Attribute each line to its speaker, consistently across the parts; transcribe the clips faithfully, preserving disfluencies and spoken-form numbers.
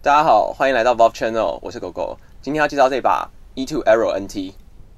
Speaker 1: 大家好，欢迎来到 Bob Channel， 我是狗狗。今天要介绍这把 E 二 Aero N T。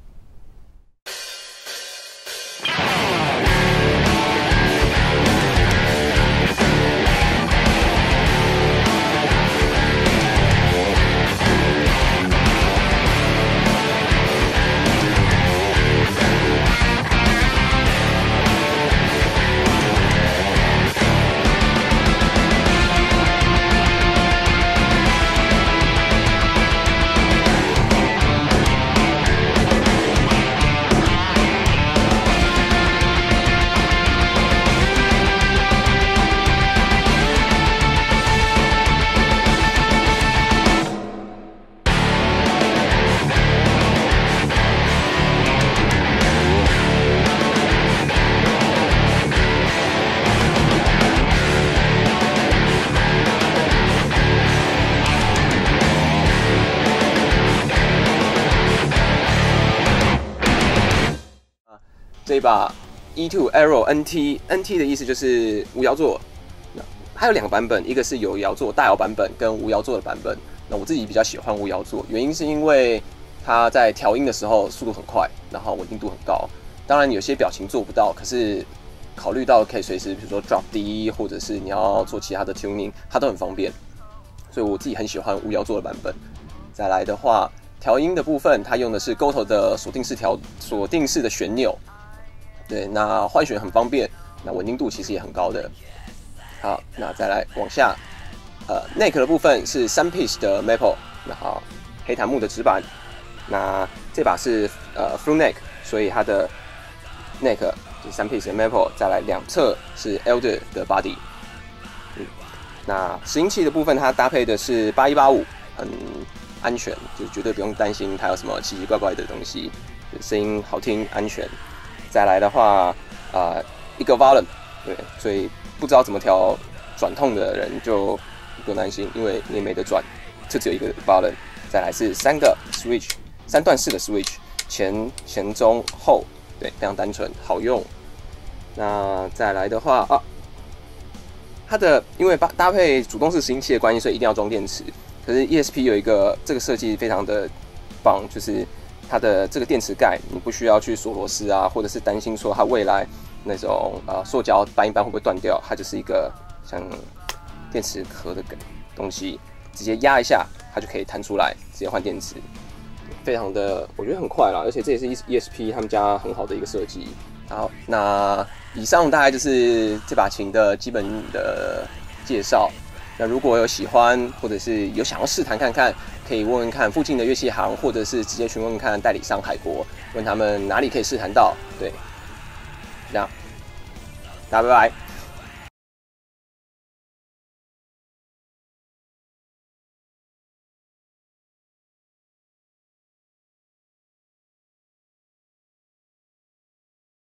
Speaker 1: 这一把 E 二 Aero N T，N T 的意思就是无摇座。它有两个版本，一个是有摇座大摇版本跟无摇座的版本。那我自己比较喜欢无摇座，原因是因为它在调音的时候速度很快，然后稳定度很高。当然有些表情做不到，可是考虑到可以随时，比如说 drop D， 或者是你要做其他的 tuning， 它都很方便。所以我自己很喜欢无摇座的版本。再来的话，调音的部分，它用的是 Gotoh 的锁定式调锁定式的旋钮。对，那换旋很方便，那稳定度其实也很高的。好，那再来往下，呃 ，neck 的部分是三 piece 的 maple， 然后黑檀木的指板。那这把是呃 full neck， 所以它的 neck 是三 piece 的 maple， 再来两侧是 elder 的 body。嗯，那拾音器的部分，它搭配的是八一八五，很安全，就是绝对不用担心它有什么奇奇怪怪的东西，声音好听，安全。再来的话，啊、呃，一个 volume， 对，所以不知道怎么调转痛的人就不用担心，因为你也没得转，就只有一个 volume。再来是三个 switch， 三段式的 switch， 前前中后，对，非常单纯，好用。那再来的话啊，它的因为搭配主动式拾音器的关系，所以一定要装电池。可是 E S P 有一个这个设计非常的棒，就是它的这个电池盖，你不需要去锁螺丝啊，或者是担心说它未来那种呃塑胶搬一搬会不会断掉，它就是一个像电池壳的东西，直接压一下它就可以弹出来，直接换电池，非常的我觉得很快啦，而且这也是 E S P 他们家很好的一个设计。好，那以上大概就是这把琴的基本的介绍。那如果有喜欢或者是有想要试弹看看，可以问问看附近的乐器行，或者是直接询问看代理商海国，问他们哪里可以试弹到。对，这样，大家拜拜。